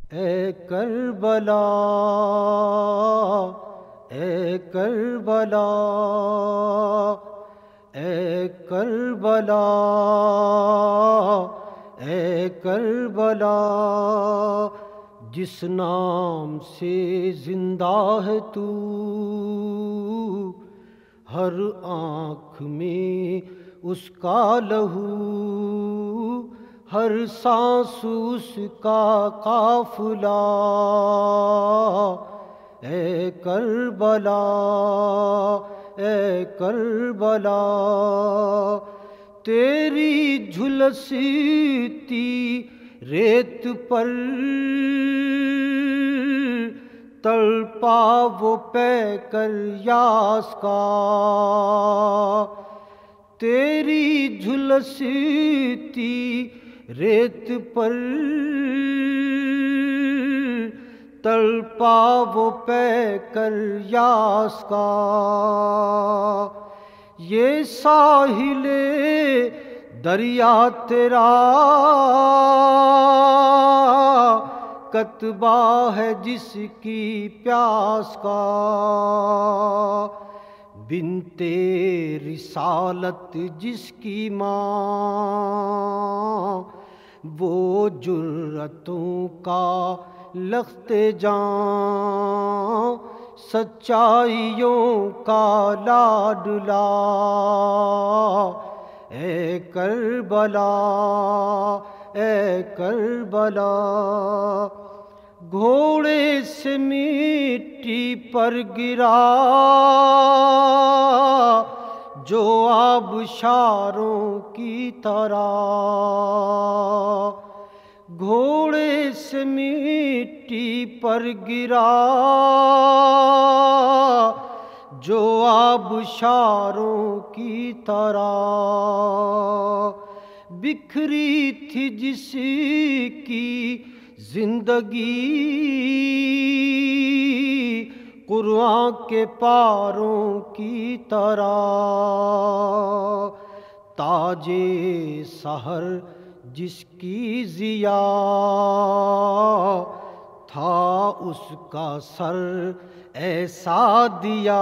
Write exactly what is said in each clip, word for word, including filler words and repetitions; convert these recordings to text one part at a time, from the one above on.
اے کربلا اے کربلا اے کربلا اے کربلا، جس نام سے زندہ ہے تو، ہر آنکھ میں اس کا لہو، ہر سانس اس کا قافلہ۔ اے کربلا اے کربلا، تیری جھلستی ریت پر تڑپا وہ پیکر یاس کا، تیری جھلستی ریت پر تڑپا وہ پیکر یاس کا۔ یہ ساحل دریا تیرا کتبہ ہے جس کی پیاس کا، بنت رسالت جس کی ماں، وہ جرأتوں کا لخت جاں، سچائیوں کا لاڈلا۔ اے کربلا اے کربلا، گھوڑے سے مٹی پر گرا جو آبشاروں کی طرح، گھوڑے سے مٹی پر گرا جو آبشاروں کی طرح، بکھری تھی جس کی زندگی قرآن کے پاروں کی طرح، تاج سحر جس کی ضیا تھا، اس کا سر ایسا دیا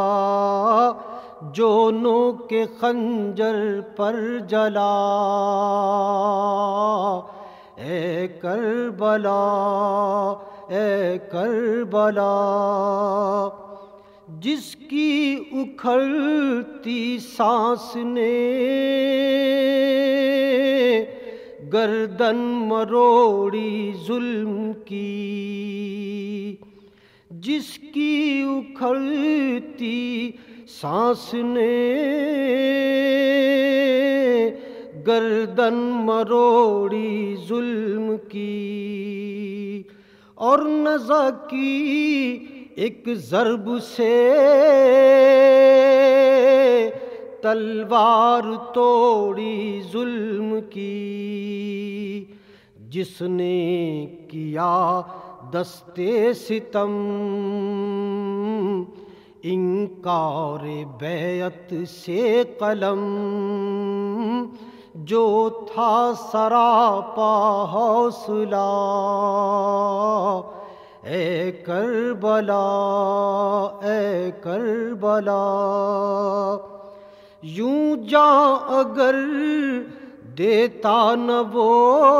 جو نوک خنجر پر جلا۔ اے کربلا اے کربلا، جس کی اکھڑتی سانس نے گردن مروڑی ظلم کی، جس کی اکھڑتی سانس نے گردن مروڑی ظلم کی، اور نزع کی ایک ضرب سے تلوار توڑی ظلم کی، جس نے کیا دستے ستم انکار بیعت سے قلم، جو تھا سراپا حوصلہ۔ اے کربلا اے کربلا، یوں جاں اگر دیتا نہ وہ،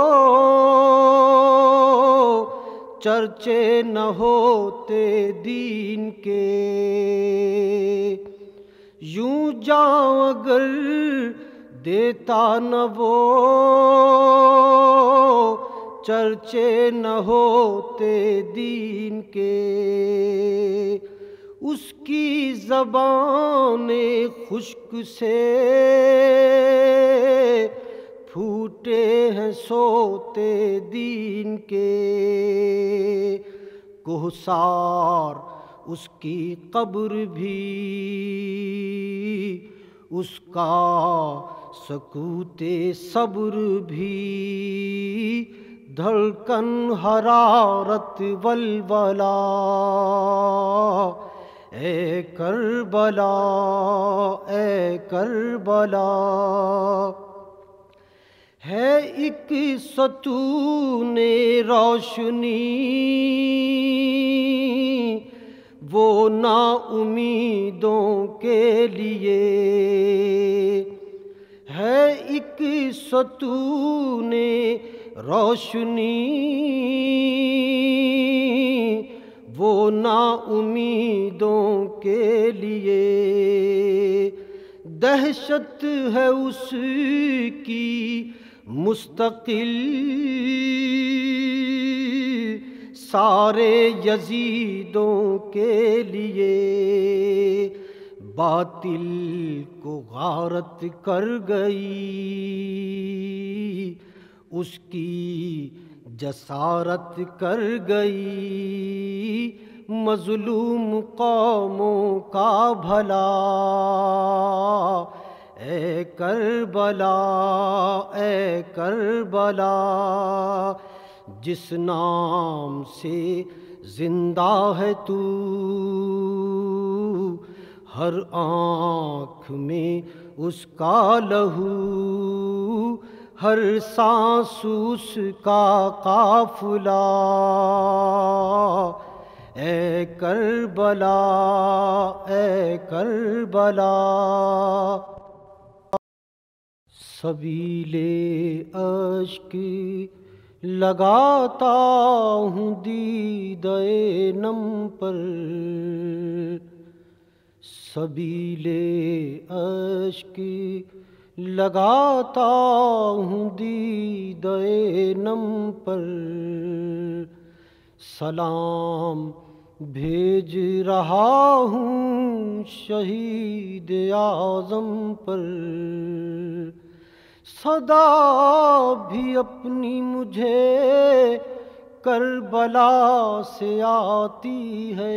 چرچے نہ ہوتے دین کے، یوں جاں اگر دیتا نہ وہ، چرچے نہ ہوتے دین کے۔ اس کی زبان خشک سے پھوٹے ہیں سوتے دین کے، کوہسار اس کی قبر بھی، اس کا سکوت صبر بھی، دھڑکن حرارت ولولہ۔ اے کربلا اے کربلا، ہے ایک ستون روشنی وہ نا امیدوں کے لیے، ہے ایک ستون روشنی وہ نا امیدوں کے لیے، دہشت ہے اس کی مستقل سارے یزیدوں کے لیے، باطل کو غارت کر گئی اس کی جسارت کر گئی، مظلوم قوموں کا بھلا اے کربلا اے کربلا، جس نام سے زندہ ہے تو ہر آنکھ میں اس کا لہو، ہر سانس اس کا قافلہ، اے کربلا اے کربلا۔ سبیل اشک لگاتا ہوں دیدہ نم پر، سبیل اشک لگاتا ہوں دیدہ نم پر، سلام بھیج رہا ہوں شہید اعظم پر، صدا بھی اپنی مجھے کربلا سے آتی ہے،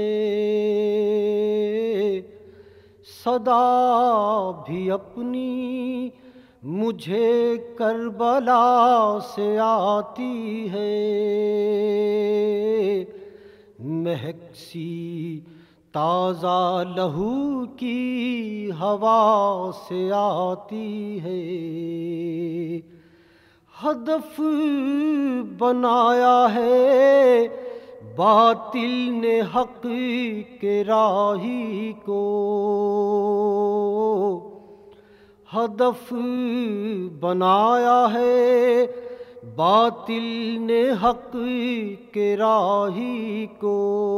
صدا بھی اپنی مجھے کربلا سے آتی ہے، مہک سی تازہ لہو کی ہوا سے آتی ہے، ہدف بنایا ہے باطل نے حق کے راہی کو، ہدف بنایا ہے باطل نے حق کے راہی کو،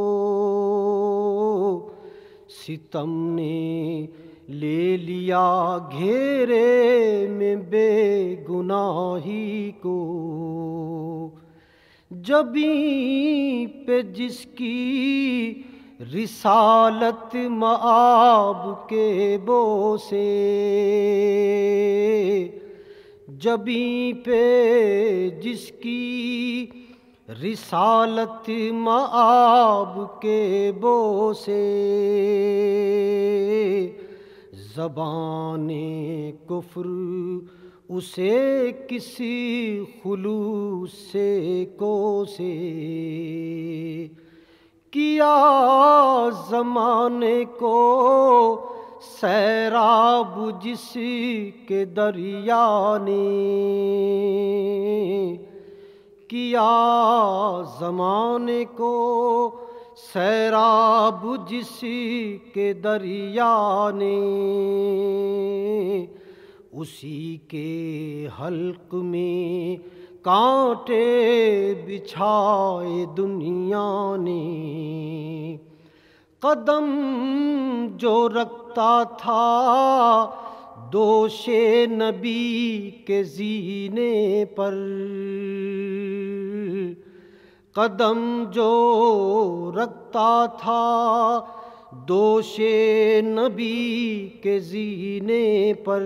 ستم نے لے لیا گھیرے میں بے گناہی کو، جبیں پہ جس کی رسالت مآب کے بوسے، جبیں پہ جس کی رسالت مآب کے بوسے، زبان کفر اسے کسی خلوص سے کوسے، کیا زمانے کو سیراب جس کے دریا نے، کیا زمانے کو سیراب جس کے دریا نے، اسی کے حلق میں کانٹے بچھائے دنیا نے، قدم جو رکھتا تھا دوش نبی کے زینے پر، قدم جو رکھتا تھا دوش نبی کے زینے پر،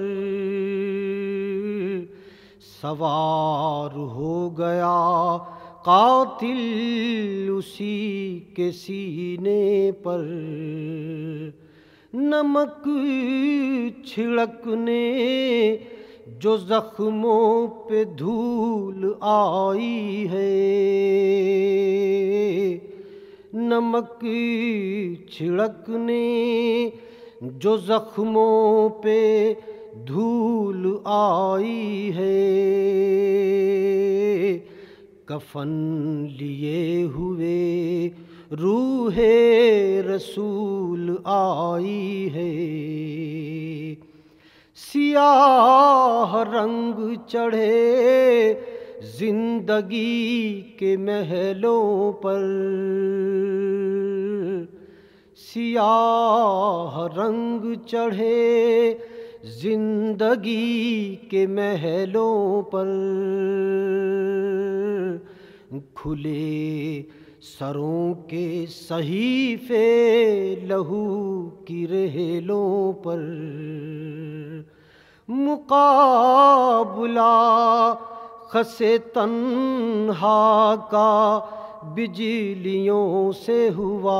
سوار ہو گیا قاتل اسی کے سینے پر، نمک چھڑکنے جو زخموں پہ دھول آئی ہے، نمک چھڑکنے جو زخموں پہ دھول آئی ہے، کفن لیے ہوئے روح رسول آئی ہے، سیاہ رنگ چڑھے زندگی کے محلوں پر، سیاہ رنگ چڑھے زندگی کے محلوں پر، کھلے سروں کے صحیفے لہو کی ریلوں پر، مقابلہ خس تنہا کا بجلیوں سے ہوا،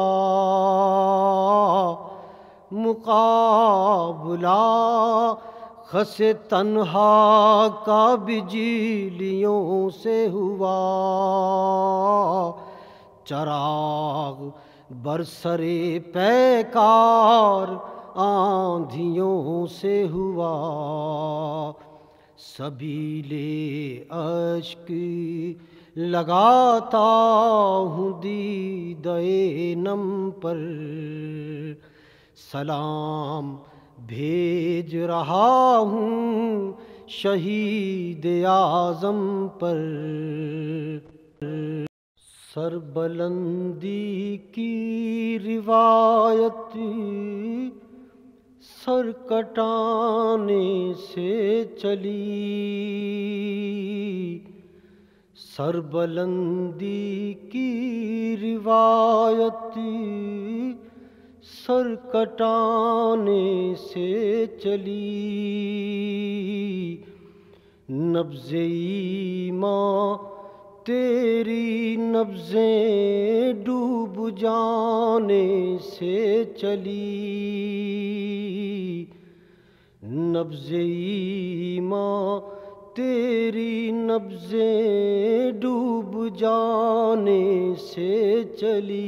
مقابلہ خس تنہا کا بجلیوں سے ہوا، چراغ برسرے پیکار آندھیوں سے ہوا، سبیلے اشک لگاتا ہوں دیدے نم پر، سلام بھیج رہا ہوں شہید اعظم پر، سربلندی کی روایت سر کٹانے سے چلی، سربلندی کی روایت سر کٹانے سے چلی، نبض ایمان تیری نبضیں ڈوب جانے سے چلی، نبض ایمان تیری نبضیں ڈوب جانے سے چلی،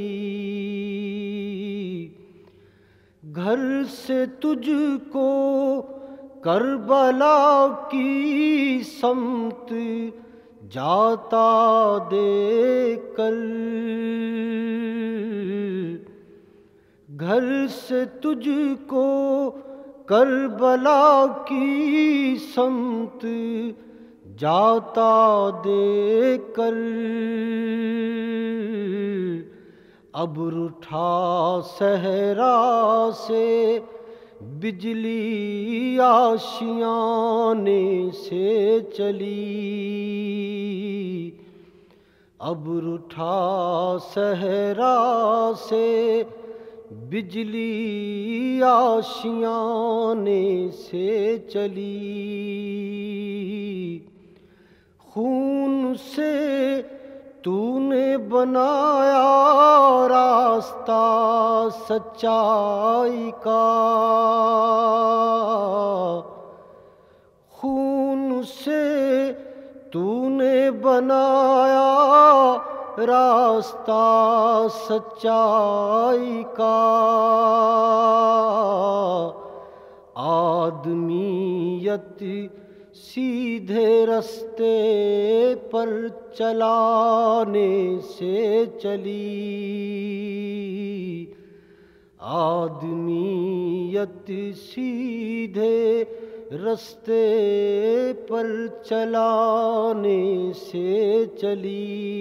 گھر سے تجھ کو کربلا کی سمت جاتا دیکھ کر، گھر سے تجھ کو کربلا کی سمت جاتا دیکھ کر، ابر اٹھا صحرا سے بجلی آشیانے سے چلی، ابر اٹھا صحرا سے بجلی آشیانے سے چلی، خون سے تو نے بنایا راستہ سچائی کا، خون سے تو نے بنایا راستہ سچائی کا، آدمیت سیدھے رستے پر چلانے سے چلی، آدمیت سیدھے رستے پر چلانے سے چلی،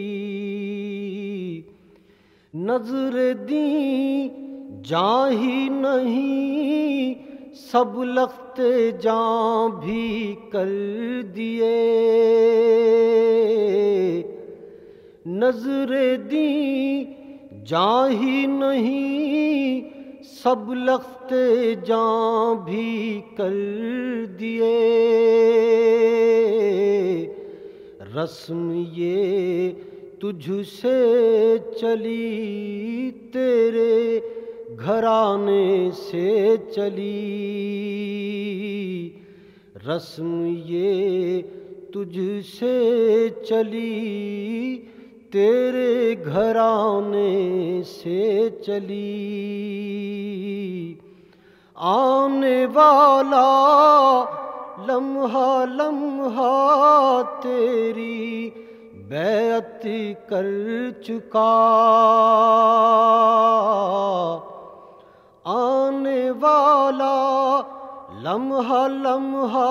نظر دیں جاں ہی نہیں سب لختے جاں بھی کر دیے، نظر دیں جاں ہی نہیں سب لختے جاں بھی کر دیے، رسم یہ تجھ سے چلی تیرے گھرانے سے چلی، رسم یہ تجھ سے چلی تیرے گھرانے سے چلی، آنے والا لمحہ لمحہ تیری بیعت کر چکا، آنے والا لمحہ لمحہ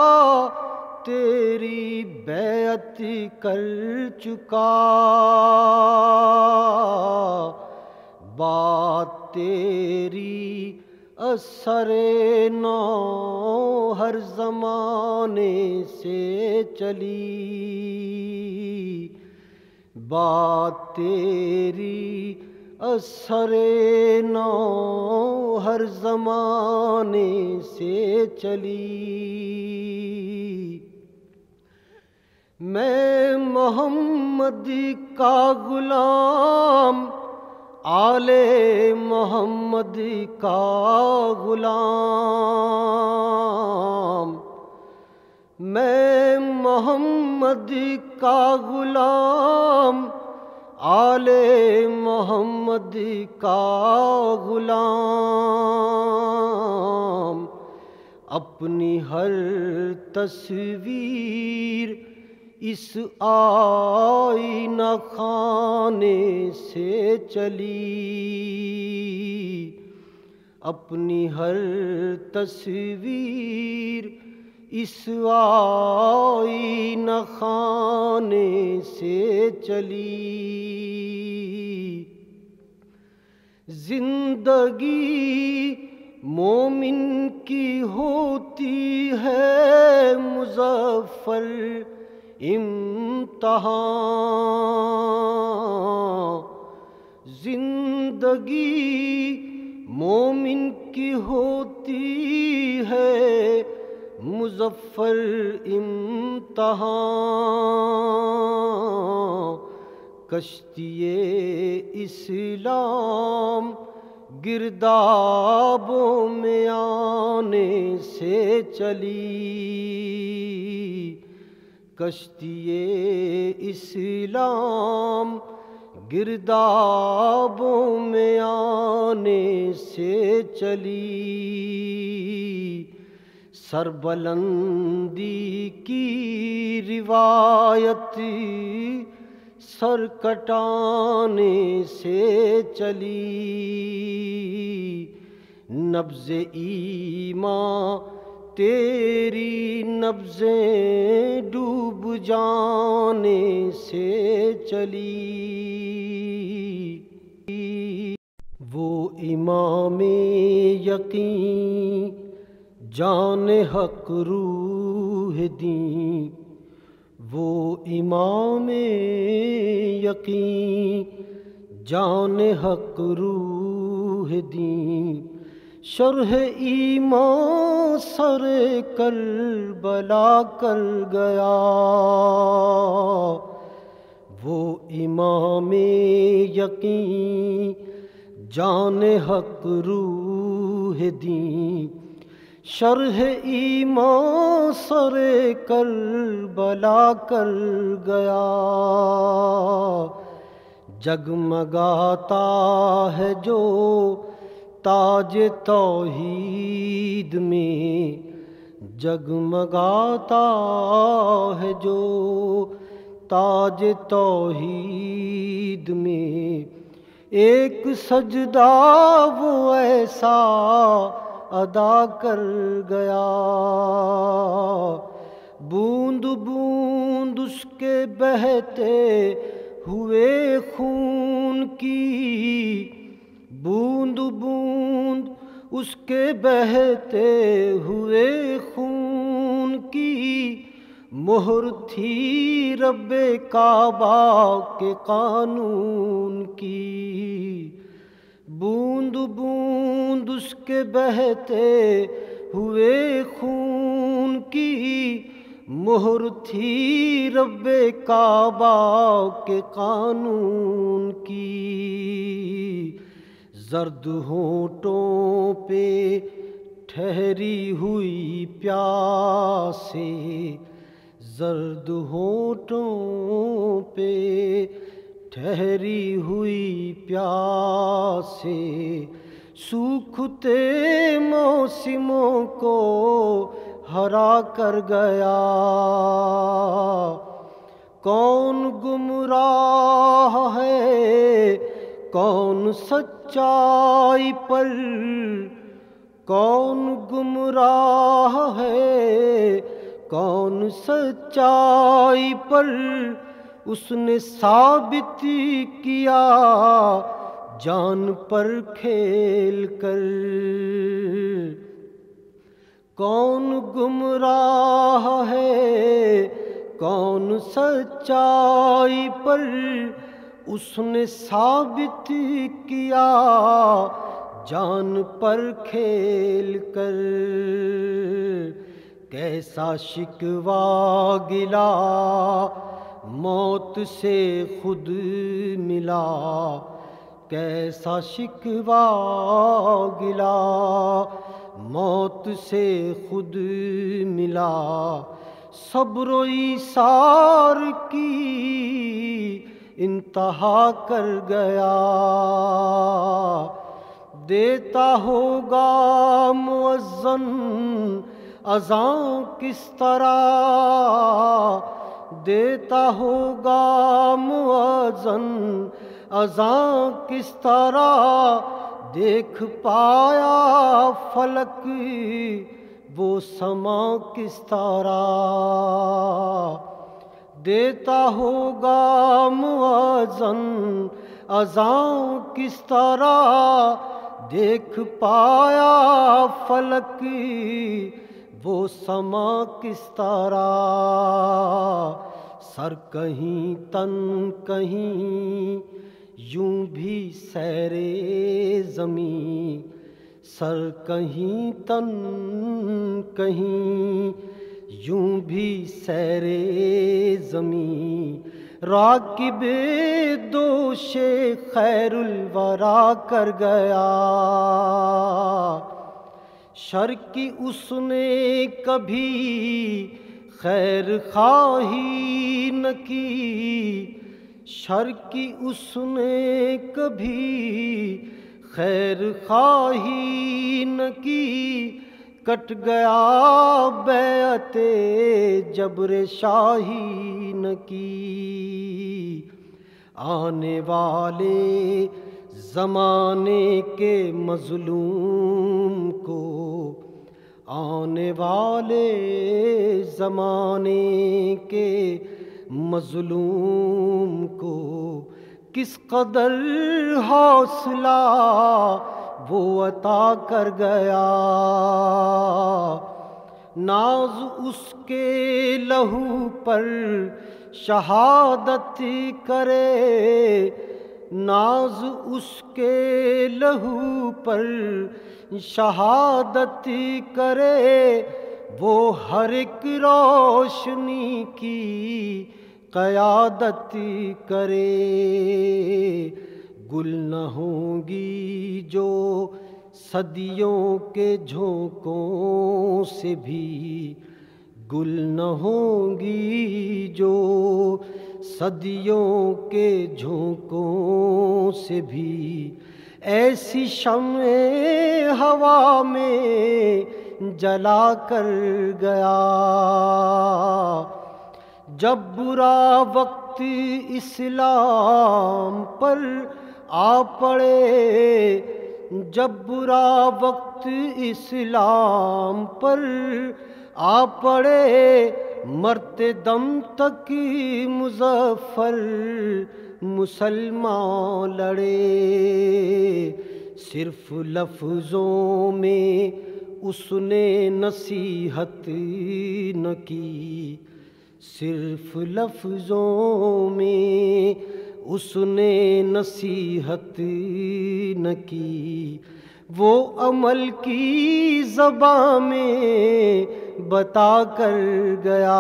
تیری بیعت کر چکا، بات تیری اثر نو ہر زمانے سے چلی، بات تیری اثر نو ہر زمانے سے چلی۔ میں محمد کا غلام، آل محمد کا غلام، میں محمد کا غلام، آل محمد کا غلام، اپنی ہر تصویر اس آئینہ خانے سے چلی، اپنی ہر تصویر اس آئینہ خانے سے چلی۔ زندگی مومن کی ہوتی ہے مظفر امتحان، زندگی مومن کی ہوتی ہے مظفر امتحان، کشتی اسلام گردابوں میں آنے سے چلی، کشتی اسلام گردابوں میں آنے سے چلی، سربلندی کی روایت سر کٹانے سے چلی، نبض ایمان تیری نبضیں ڈوب جانے سے چلی، وہ امام یقین جان حق روح دیں، وہ امام یقین جان حق روح دیں، شرح ایمان سر کربلا کر گیا، وہ امام یقین جان حق روح دیں، شرح ایمان سر کربلا کر گیا، جگمگاتا ہے جو تاج توحید میں، جگمگاتا ہے جو تاج توحید میں، ایک سجدہ وہ ایسا ادا کر گیا، بوند بوند اس کے بہتے ہوئے خون کی، بوند بوند اس کے بہتے ہوئے خون کی، مہر تھی رب کعبہ کے قانون کی، بوند بوند اس کے بہتے ہوئے خون کی، مہر تھی رب کعبہ کے قانون کی، زرد ہونٹوں پہ ٹھہری ہوئی پیاسے، زرد ہونٹوں پہ ٹھہری ہوئی پیاسے، سوکھتے موسموں کو ہرا کر گیا۔ کون گمراہ ہے کون سچائی پر، کون گمراہ ہے کون سچائی پر، اس نے ثابت کیا جان پر کھیل کر۔ کون گمراہ ہے کون سچائی پر، اس نے ثابت کیا جان پر کھیل کر۔ کیسا شکوہ گلا موت سے خود ملا، کیسا شکوہ گلا موت سے خود ملا، صبر و ایثار کی انتہا کر گیا۔ دیتا ہوگا مؤذن اذان کس طرح، دیتا ہوگا مؤذن اذان کس طرح، دیکھ پایا فلک وہ سما کس طرح۔ دیتا ہوگا مؤذن اذان کس طرح، دیکھ پایا فلک وہ سما کس طرح۔ سر کہیں تن کہیں یوں بھی سیر زمیں، سر کہیں تن کہیں یوں بھی سیر زمیں، راکب دوش خیر الورا کر گیا۔ شر کی اس نے کبھی خیر خواہی نہ کی، شر کی اس نے کبھی خیر خواہی نہ کی، کٹ گیا بیعت جبر شاہی نہ کی۔ آنے والے زمانے کے مظلوم کو، آنے والے زمانے کے مظلوم کو، کس قدر حوصلہ وہ عطا کر گیا۔ ناز اس کے لہو پر شہادت کرے، ناز اس کے لہو پر شہادت کرے، وہ ہر ایک روشنی کی قیادت کرے۔ گل نہ ہوں گی جو صدیوں کے جھونکوں سے بھی، گل نہ ہوں گی جو صدیوں کے جھونکوں سے بھی، ایسی شمع ہوا میں جلا کر گیا۔ جب برا وقت اسلام پر آ پڑے، جب برا وقت اسلام پر آ پڑے، مرتے دم تک مظفر مسلمان لڑے۔ صرف لفظوں میں اس نے نصیحت نہ کی، صرف لفظوں میں اس نے نصیحت نہ کی، وہ عمل کی زبان میں بتا کر گیا۔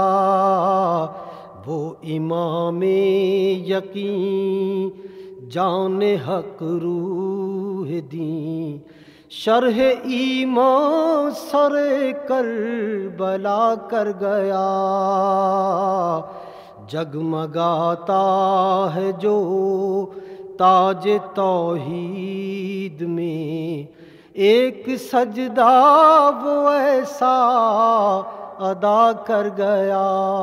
وہ امام یقین جان حق روح دین، شرح ایمان سر کربلا کر گیا۔ جگمگاتا ہے جو تاج توحید میں ایک سجدہ وہ ایسا ادا کر گیا۔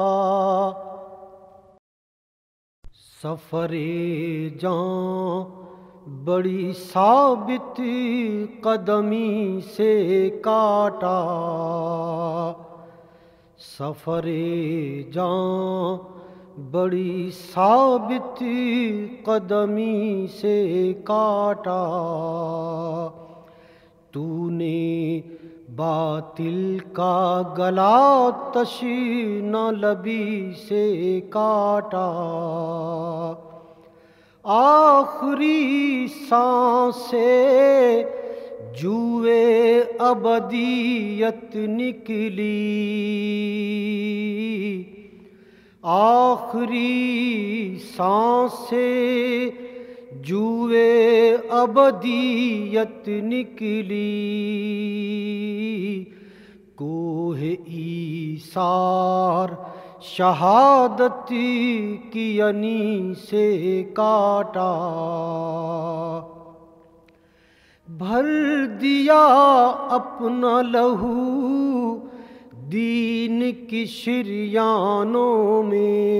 سفر جاں بڑی ثابت قدمی سے کاٹا، سفر جاں بڑی ثابت قدمی سے کاٹا، تو نے باطل کا گلا تشنہ لبی سے کاٹا، آخری سانس سے جوئے ابدیت نکلی، آخری سانس سے جوئے ابدیت نکلی، کوہ ایثار شہادت کی ینی سے کاٹا، بھر دیا اپنا لہو دین کی شریانوں میں،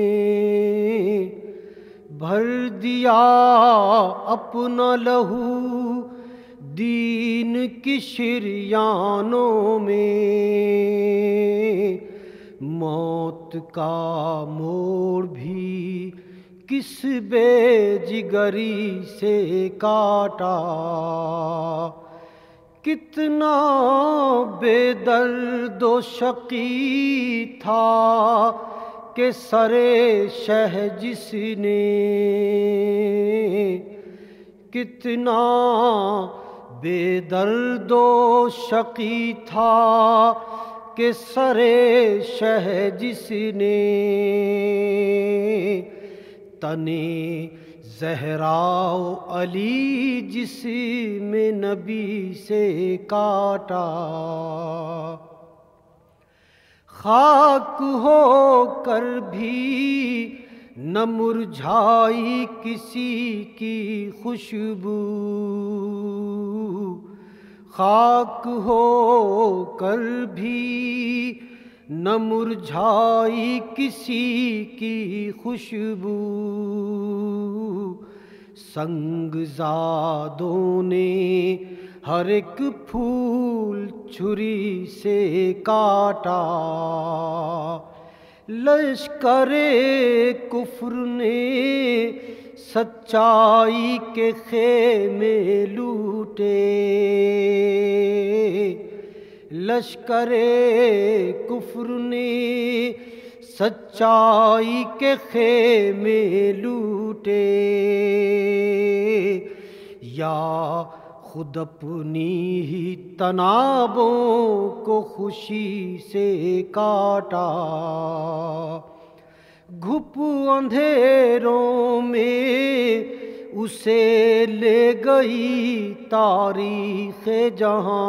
بھر دیا اپنا لہو دین کی شریانوں میں، موت کا موڑ بھی کس بے جگری سے کاٹا، کتنا بے درد و شقی تھا کہ سر شہ جس نے، کتنا بے درد و شقی تھا کہ سر شہ جس نے، تنے زہرا و علی جسم نبی سے کاٹا، خاک ہو کر بھی نہ مرجھائی کسی کی خوشبو، خاک ہو کر بھی نہ مرجھائی کسی کی خوشبو، سنگ زادوں نے ہر ایک پھول چھری سے کاٹا، لشکر کفر نے سچائی کے خیمے لوٹے، لشکر کفر نے سچائی کے خیمے لوٹے، یا خود اپنی ہی تنابوں کو خوشی سے کاٹا، گھپ اندھیروں میں اسے لے گئی تاریخ جہاں،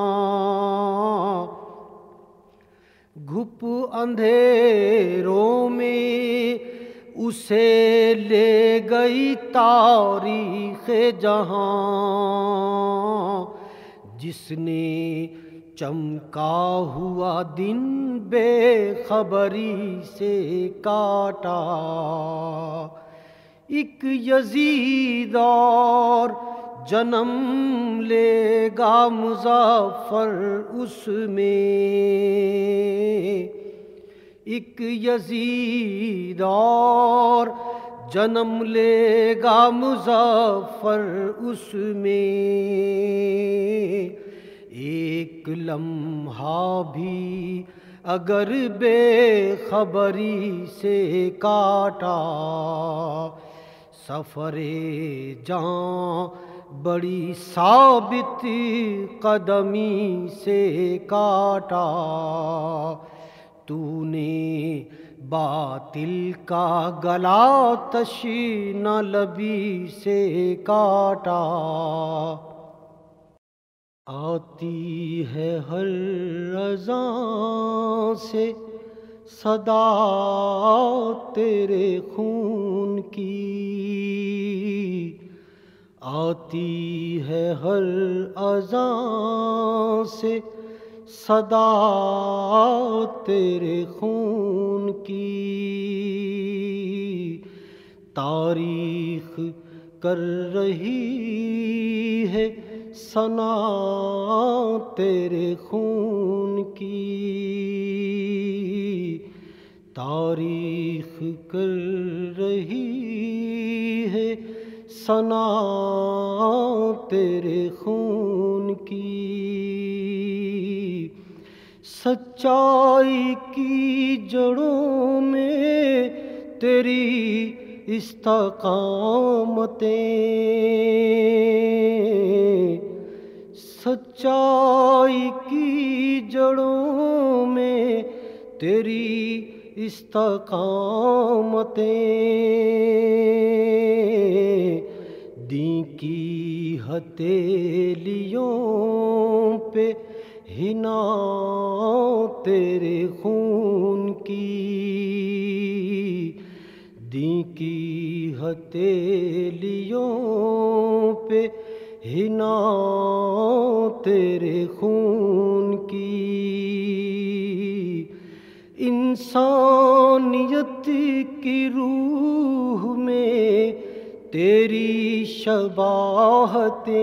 گھپ اندھیروں میں اسے لے گئی تاریخ جہاں، جس نے چمکا ہوا دن بے خبری سے کاٹا، ایک یزید اور جنم لے گا مظفر اس میں، ایک یزید اور جنم لے گا مظفر اس میں، ایک لمحہ بھی اگر بے خبری سے کاٹا، سفر جاں بڑی ثابت قدمی سے کاٹا، تو نے باطل کا گلا تشنہ لبی سے کاٹا، آتی ہے ہر اذان سے صدا تیرے خون کی، آتی ہے ہر اذان سے صدا تیرے خون کی، تاریخ کر رہی ہے ثنا تیرے خون کی، تاریخ کر رہی ہے ثنا تیرے خون کی، سچائی کی جڑوں میں تیری استقامتیں، سچائی کی جڑوں میں تیری استقامتیں، دین کی ہتھیلیوں پہ ہنا تیرے خون کی، دین کی ہتھیلیوں پہ ہنا تیرے خون کی، انسانیت کی روح میں تیری شباہتیں،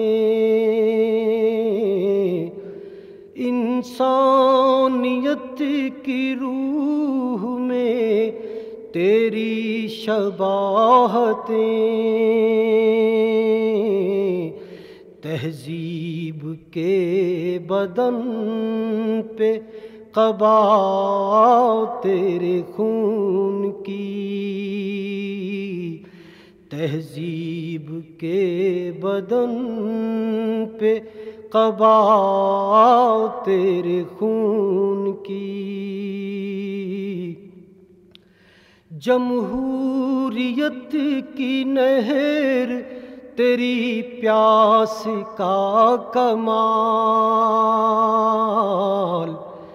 انسانیت کی روح میں تیری شباہتیں، تہذیب کے بدن پہ قبا تیرے خون کی، تہذیب کے بدن پہ قبا تیرے خون کی، جمہوریت کی نہر تیری پیاس کا کمال،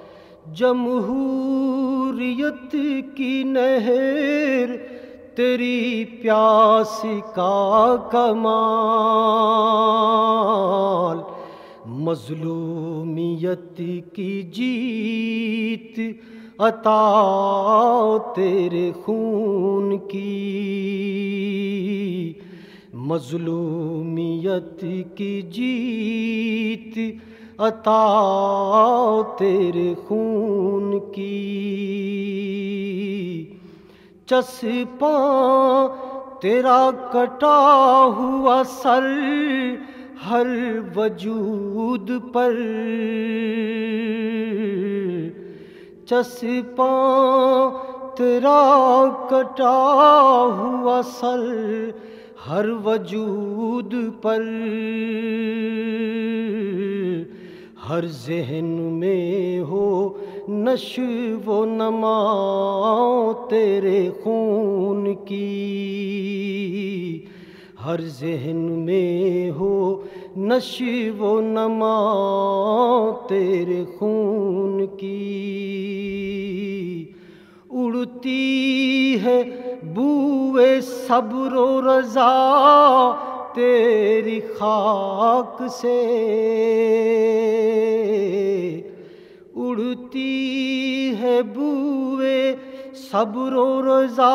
جمہوریت کی نہر تیری پیاس کا کمال، مظلومیت کی جیت عطا تیرے خون کی، مظلومیت کی جیت عطا تیرے خون کی، چسپاں تیرا کٹا ہوا سر ہر وجود پر، چسپاں تیرا کٹا ہوا سر ہر وجود پر، ہر ذہن میں ہو نشو و نما تیرے خون کی، ہر ذہن میں ہو نشو و نما تیرے خون کی، اڑتی ہے بوئے صبر و رضا تیری خاک سے، اڑتی ہے بوئے صبر و رضا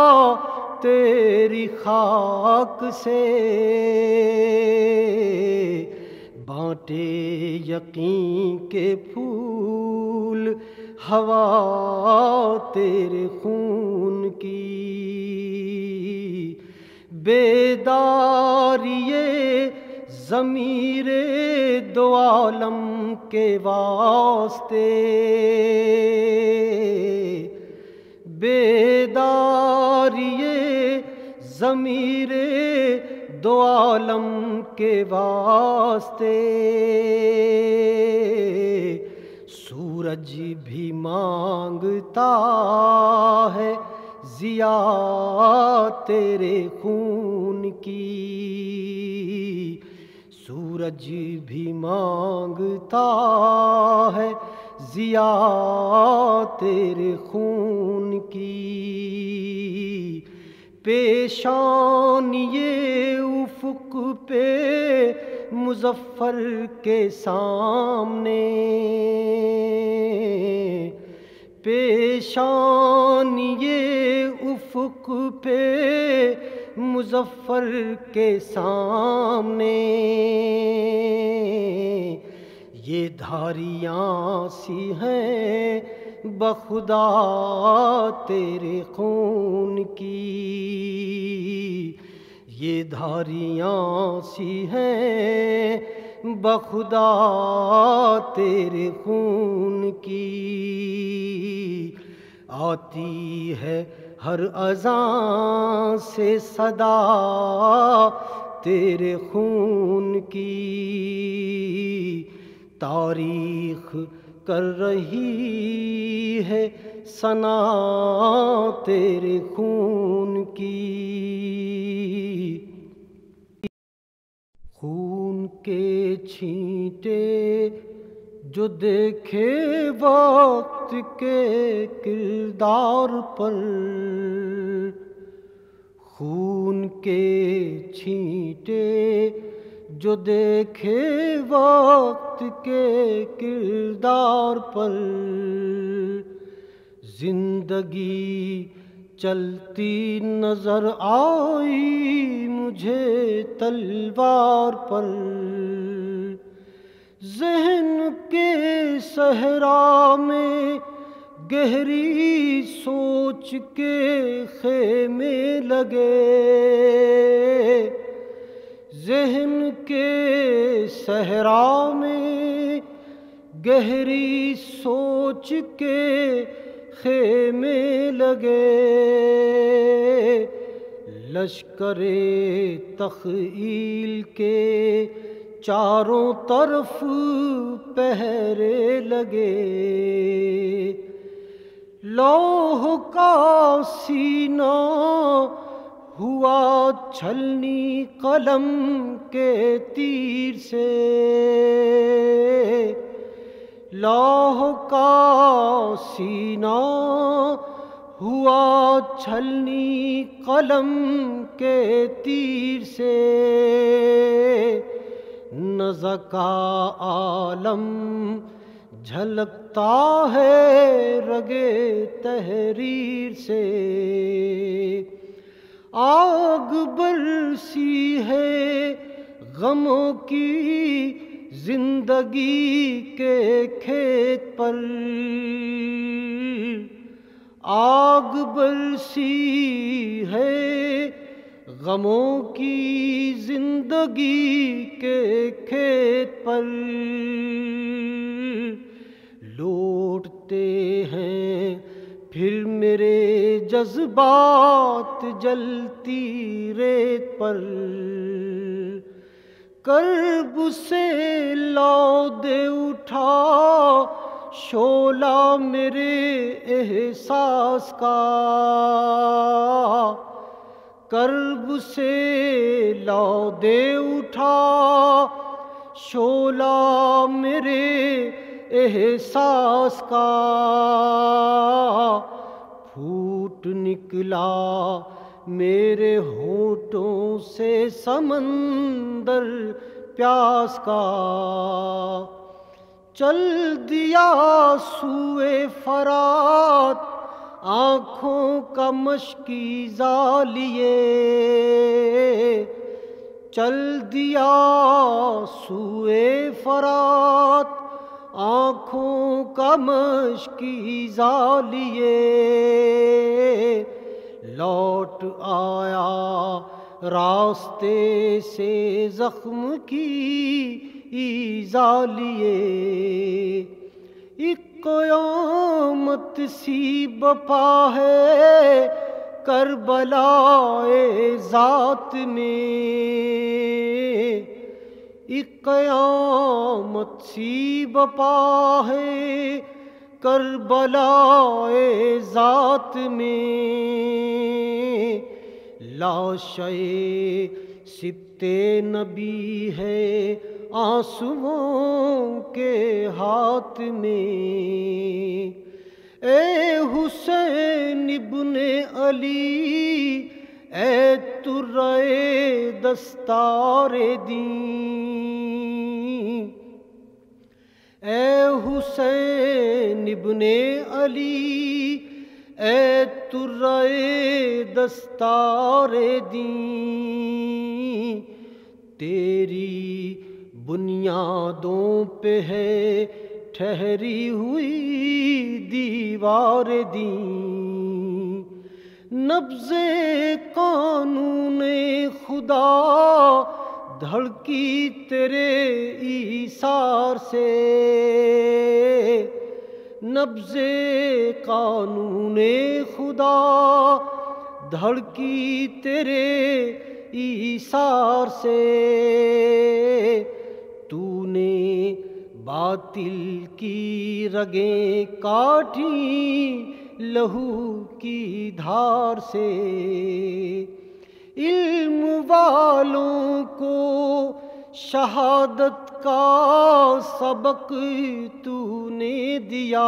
تیری خاک سے، بانٹے یقین کے پھول ہوا تیرے خون کی، بیداری ضمیر دو عالم کے واسطے، بیداری ضمیر دو عالم کے واسطے، سورج بھی مانگتا ہے ضیا تیرے خون کی، سورج بھی مانگتا ہے ضیا تیرے خون کی، پیشانی افق افق پہ مظفر کے سامنے، پیشانی یہ افق پہ مظفر کے سامنے، یہ دھاریاں سی ہیں بخدا تیرے خون کی، یہ دھاریاں سی ہیں بخدا تیرے خون کی، آتی ہے ہر اذان سے صدا تیرے خون کی، تاریخ کر رہی ہے ثنا تیرے خون کی، خون کے چھینٹے جو دیکھے وقت کے کردار پر، خون کے چھینٹے جو دیکھے وقت کے کردار پر، زندگی چلتی نظر آئی مجھے تلوار پر، ذہن کے صحرا میں گہری سوچ کے خیمے لگے، ذہن کے صحرا میں گہری سوچ کے خیمے لگے، لشکر تخیل کے چاروں طرف پہرے لگے، لوح کا سینہ ہوا چھلنی قلم کے تیر سے، لوح کا سینہ ہوا چھلنی قلم کے تیر سے، نزع کا عالم جھلکتا ہے رگے تحریر سے، آگ برسی ہے غموں کی زندگی کے کھیت پر، آگ برسی ہے غموں کی زندگی کے کھیت پر، لوٹتے ہیں پھر میرے جذبات جلتی ریت پر، کرب سے لو دے اٹھا شعلہ میرے احساس کا، کرب سے لو دے اٹھا شعلہ میرے احساس کا، پھوٹ نکلا میرے ہونٹوں سے سمندر پیاس کا، چل دیا سوئے فرات آنکھوں کا مشکیزہ لیے، چل دیا سوئے فرات آنکھوں کا مشکیزہ لیے، لوٹ آیا راستے سے زخم کی ایذا لیے، ایک قیامت سی بپا ہے کربلا ذات میں، ایک قیامت سی بپا ہے کربلا ذات میں، لاشِ سبط نبی ہے آنسوؤں کے ہاتھ میں، اے حسین ابن علی اے ترے دستار دین، اے حسین ابن علی، اے ترے دستار دین، تیری بنیادوں پہ ہے ٹھہری ہوئی دیوار دین، نبض قانون خدا دھڑکی تیرے ایثار سے، نبض قانون خدا دھڑکی تیرے ایثار سے، تو نے باطل کی رگیں کاٹیں لہو کی دھار سے، علم والوں کو شہادت کا سبق تو نے دیا،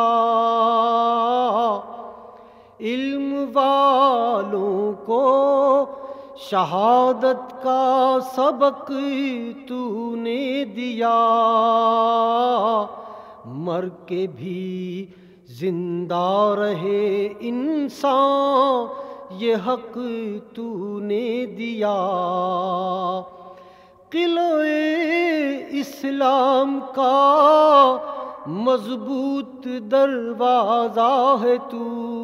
علم والوں کو شہادت کا سبق تو نے دیا، مر کے بھی زندہ رہے انسان یہ حق تو نے دیا، قلعے اسلام کا مضبوط دروازہ ہے تو،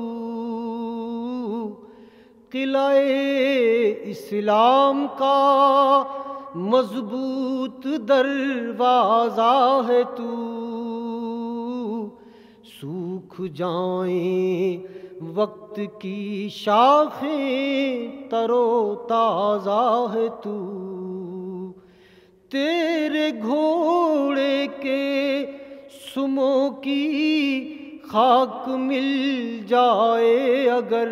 قلعے اسلام کا مضبوط دروازہ ہے تو، سوکھ جائیں وقت کی شاخیں تر و تازہ ہے تو، تیرے گھوڑے کے سموں کی خاک مل جائے اگر،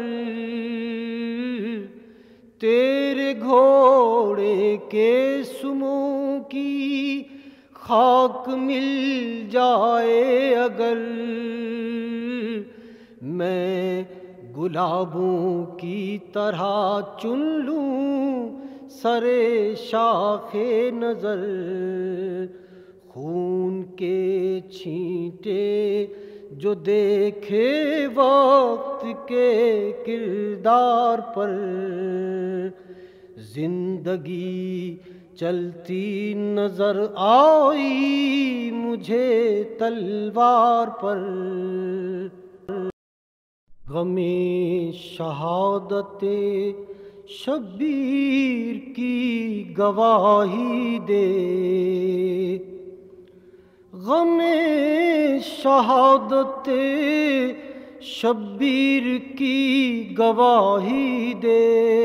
تیرے گھوڑے کے سموں کی خاک مل جائے اگر، میں گلابوں کی طرح چن لوں سرے شاخ نظر، خون کے چھینٹے جو دیکھے وقت کے کردار پر، زندگی چلتی نظر آئی مجھے تلوار پر، غم شہادت شبیر کی گواہی دے، غم شہادت شبیر کی گواہی دے،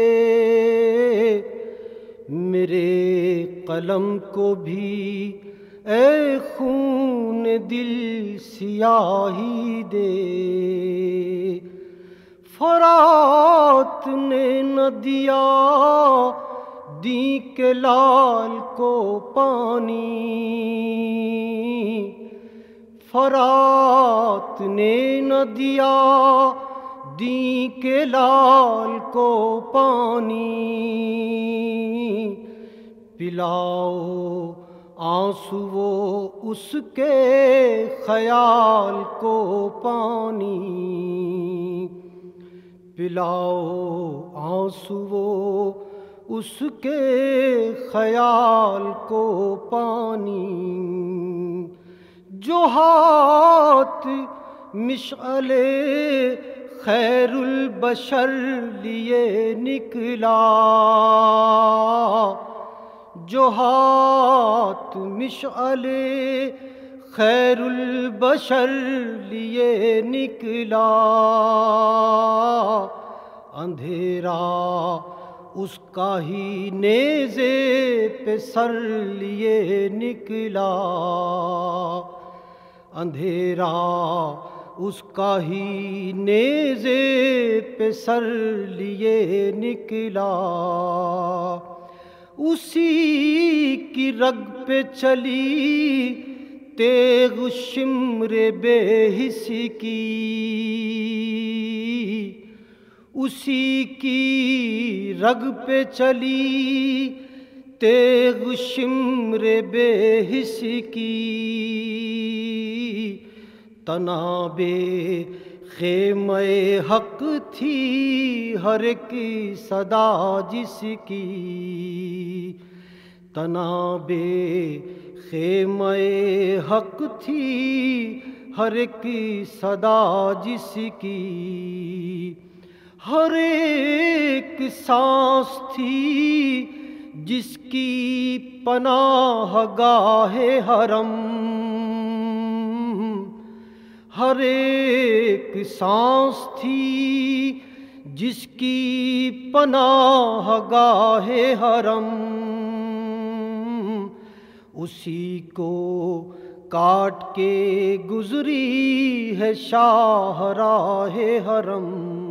میرے قلم کو بھی اے خون دل سیاہی دے، فرات نے نہ دیا دیں کے لال کو پانی، فرات نے نہ دیا دیں کے لال کو پانی، پلاؤ آنسو اس کے خیال کو پانی، پلاؤ آنسو اس کے خیال کو پانی، جو ہاتھ مشعل خیر البشر لیے نکلا، جو ہاتھ مشعل خیر البشر لیے نکلا، اندھیرا اس کا ہی نیزے پہ سر لیے نکلا، اندھیرا اس کا ہی نیزے پہ سر لیے نکلا، اسی کی رگ پہ چلی تیغ شمر بے حس کی، اسی کی رگ پہ چلی تیغ شمر بے حس کی، تناب خیمہ حق تھی ہر ایک صدا جس کی، تناب خیمہ حق تھی ہر ایک صدا جس کی، ہر ایک سانس تھی جس کی پناہ گاہ حرم، ہر ایک سانس تھی جس کی پناہ گاہ حرم، اسی کو کاٹ کے گزری ہے شاہراہ حرم،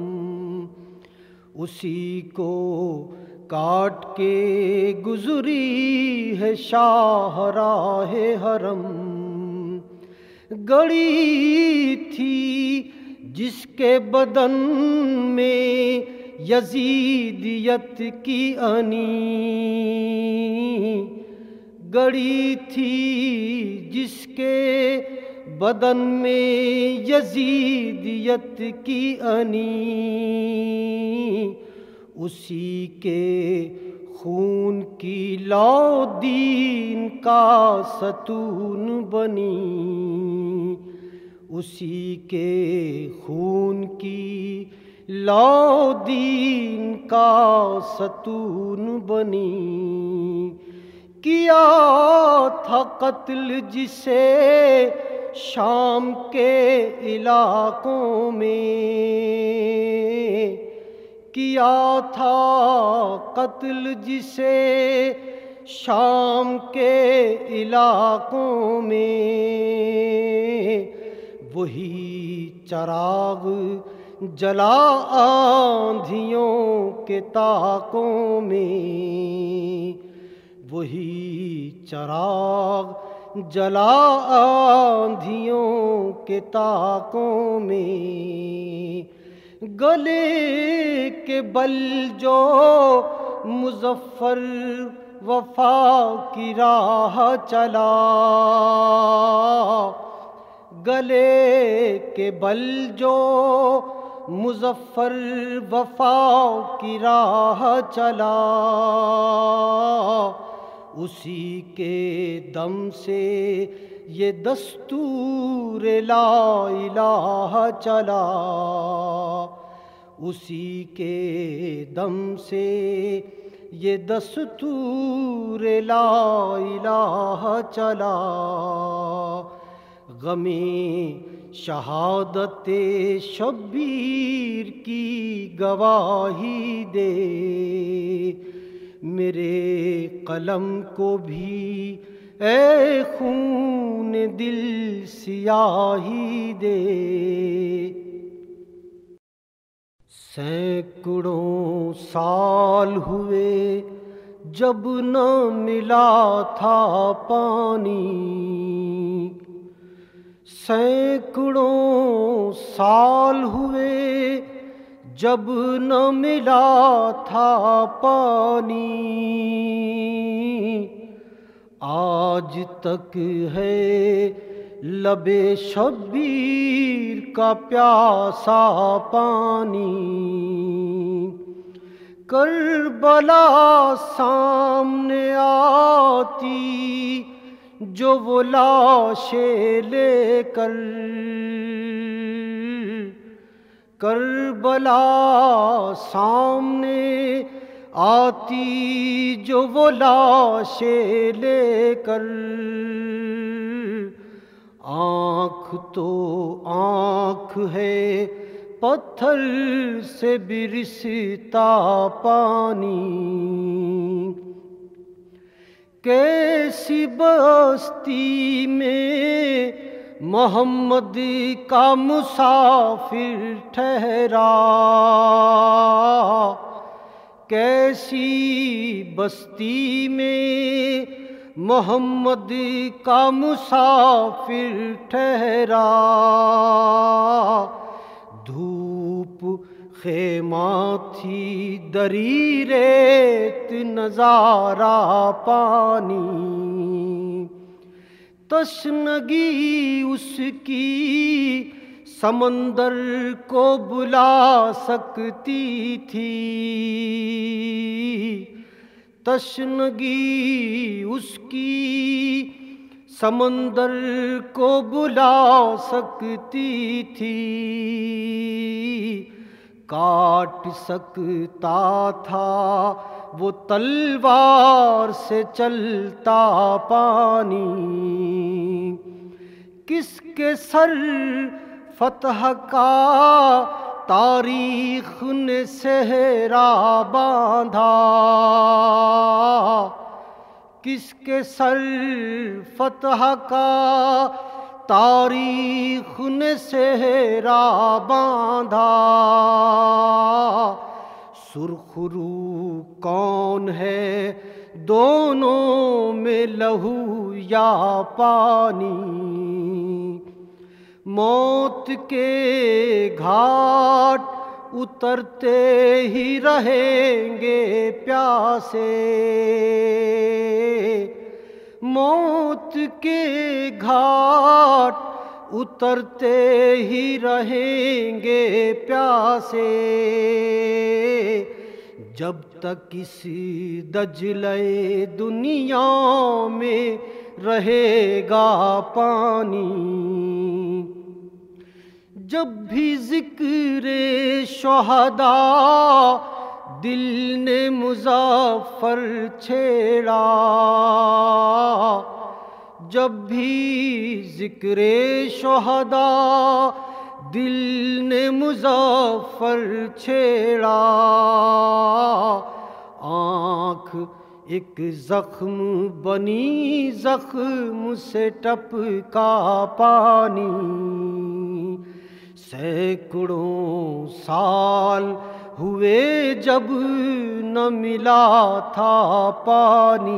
اسی کو کاٹ کے گزری ہے شاہراہ حرم، گڑی تھی جس کے بدن میں یزیدیت کی انی، گڑی تھی جس کے بدن میں یزیدیت کی انی، اسی کے خون کی لو دین کا ستون بنی، اسی کے خون کی لو دین کا ستون بنی، کیا تھا قتل جسے شام کے علاقوں میں، کیا تھا قتل جسے شام کے علاقوں میں، وہی چراغ جلا آندھیوں کے طاقوں میں، وہی چراغ جلا آندھیوں کے طاقوں میں، گلے کے بل جو مظفر وفا کی راہ چلا، گلے کے بل جو مظفر وفا کی راہ چلا، اسی کے دم سے یہ دستور لا الہ چلا، اسی کے دم سے یہ دستور لا الہ چلا، غم شہادت شبیر کی گواہی دے، میرے قلم کو بھی اے خون دل سیاہی دے، سینکڑوں سال ہوئے جب نہ ملا تھا پانی، سینکڑوں سال ہوئے جب نہ ملا تھا پانی، آج تک ہے لب شبیر کا پیاسا پانی، کربلا سامنے آتی جو وہ لاشیں لے کر، کربلا سامنے آتی جو وہ لاشیں لے کر، آنکھ تو آنکھ ہے پتھر سے برستا پانی، کیسی بستی میں محمد کا مسافر ٹھہرا، کیسی بستی میں محمد کا مسافر ٹھہرا، دھوپ خیمہ تھی دری ریت نظارہ پانی، تشنگی اس کی سمندر کو بلا سکتی تھی، تشنگی اس کی سمندر کو بلا سکتی تھی، کاٹ سکتا تھا وہ تلوار سے چلتا پانی، کس کے سر فتح کا تاریخ نے صحرا باندھا، کس کے سر فتح کا تاریخ نے صحرا باندھا، سرخ رو کون ہے دونوں میں لہو یا پانی، موت کے گھاٹ اترتے ہی رہیں گے پیاسے، موت کے گھاٹ اترتے ہی رہیں گے پیاسے، جب تک اس دجلے دنیا میں رہے گا پانی، جب بھی ذکر شہداء دل نے مظفر چھیڑا، جب بھی ذکر شہداء دل نے مظفر چھیڑا، آنکھ ایک زخم بنی زخم سے ٹپکا پانی، سینکڑوں سال ہوئے جب نہ ملا تھا پانی،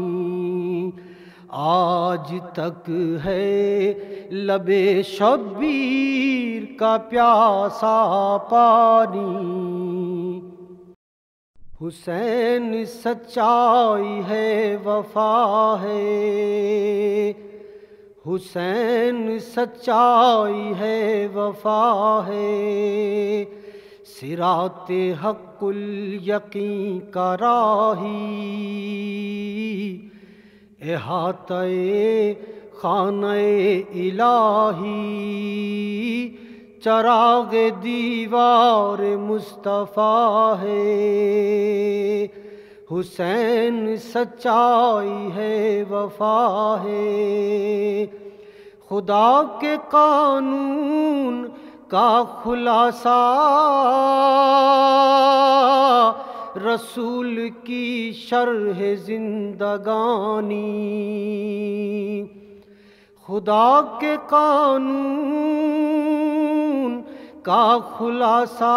آج تک ہے لبِ شبیر کا پیاسا پانی، حسین سچائی ہے وفا ہے، حسین سچائی ہے وفا ہے، صراط حق الیقین کا راہی، احاطہ خانہ الہی، چراغ دیوار مصطفیٰ ہے، حسین سچائی ہے وفا ہے، خدا کے قانون کا خلاصہ رسول کی شرح زندگانی، خدا کے قانون کا خلاصہ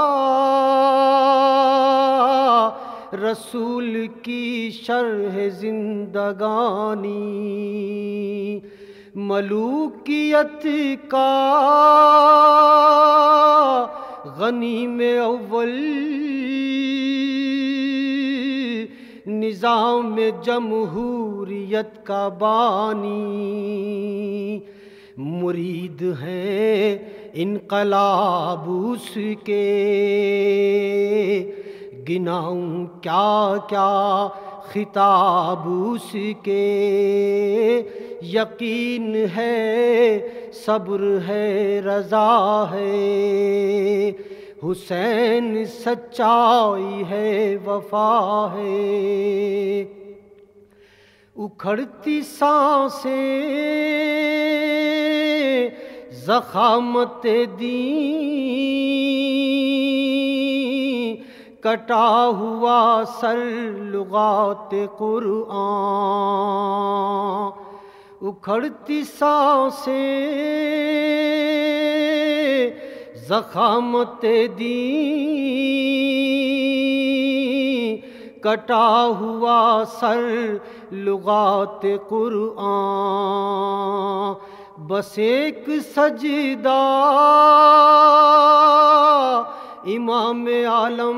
رسول کی شرح زندگانی، ملوکیت کا غنیم اول نظام جمہوریت کا بانی، مرید ہیں انقلاب اس کے، گناؤں کیا کیا خطاب اس کے، یقین ہے صبر ہے رضا ہے، حسین سچائی ہے وفا ہے، اکھڑتی سانسیں ضخامت دین، کٹا ہوا سر لغات قرآن، اکھڑتی سانسیں ضخامت دین، کٹا ہوا سر لغات قرآن، بس ایک سجدہ امام عالم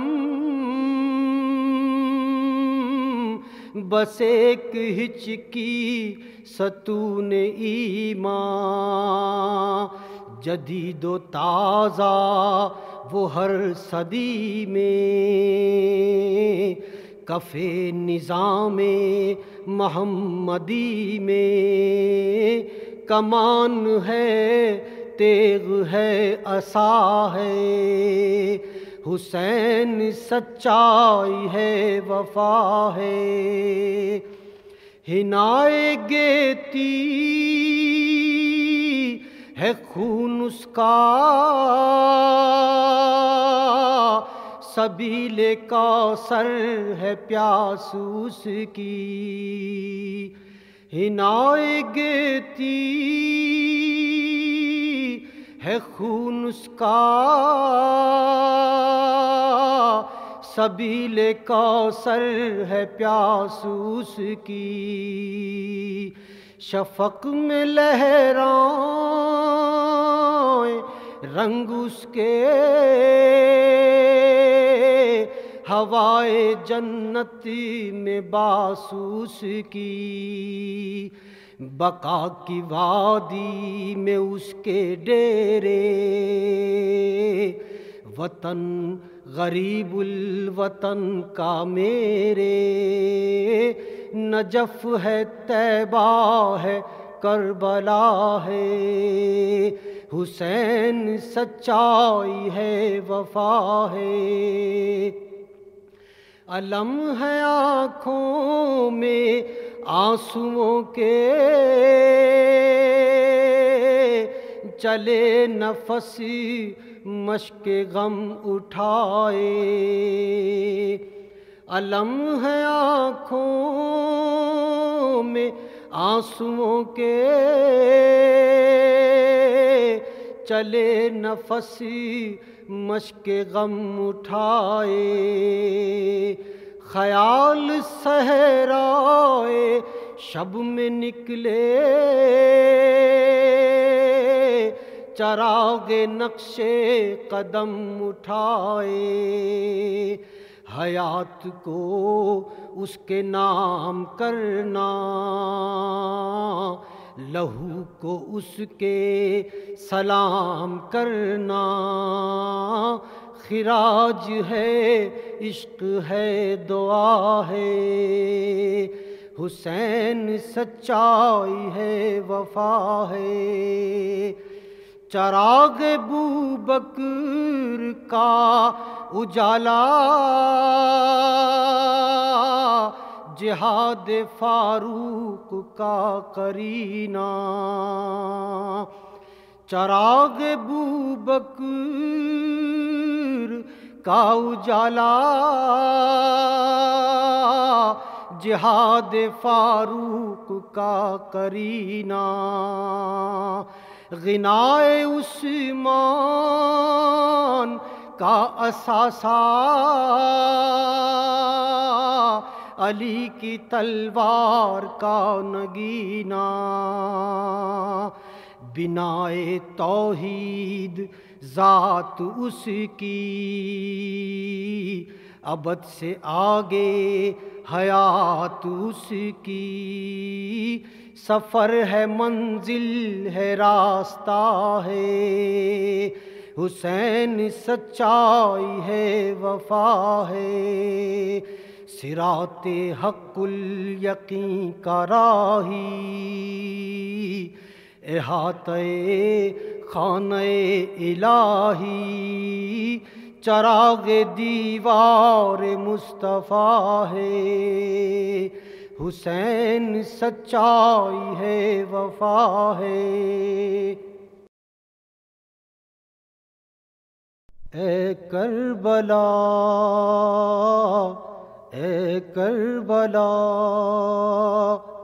بس ایک ہچکی ستون ایمان، جدید و تازہ وہ ہر صدی میں، کفے نظام محمدی میں، کمان ہے تیغ ہے عصا ہے، حسین سچائی ہے وفا ہے، حنائے گیتی ہے خون اس کا، سبیل کوثر ہے پیاس اس کی، حنائے گیتی ہے خون اس کا، سبیل کوثر ہے پیاس اس کی، شفق میں لہرائیں رنگ اس کے، ہوائے جنت میں باسوس کی، بقا کی وادی میں اس کے ڈیرے، وطن غریب الوطن کا میرے، نجف ہے طیبہ ہے کربلا ہے، حسین سچائی ہے وفا ہے، علم ہے آنکھوں میں آنسوؤں کے، چلے نفس مشک غم اٹھائے، علم ہے آنکھوں میں آنسوؤں کے، چلے نفس مشک غم اٹھائے، خیال صحرائے شب میں نکلے، چراغ نقش قدم اٹھائے، حیات کو اس کے نام کرنا، لہو کو اس کے سلام کرنا، خراج ہے عشق ہے دعا ہے، حسین سچائی ہے وفا ہے، چراغ بوبکر کا اجالا، جہاد فاروق کا کرینہ، چراغ بوبکر کا اجالا، جہاد فاروق کا کرینہ، غنائے عثمان کا اثاثہ، علی کی تلوار کا نگینہ، بنائے توحید ذات اس کی، ابد سے آگے حیات اس کی، سفر ہے منزل ہے راستہ ہے، حسین سچائی ہے وفا ہے، صراط حق الیقین کا راہی، احاطہ خانہ الہی، چراغ دیوار مصطفیٰ ہے، حسین سچائی ہے وفا ہے، اے کربلا اے کربلا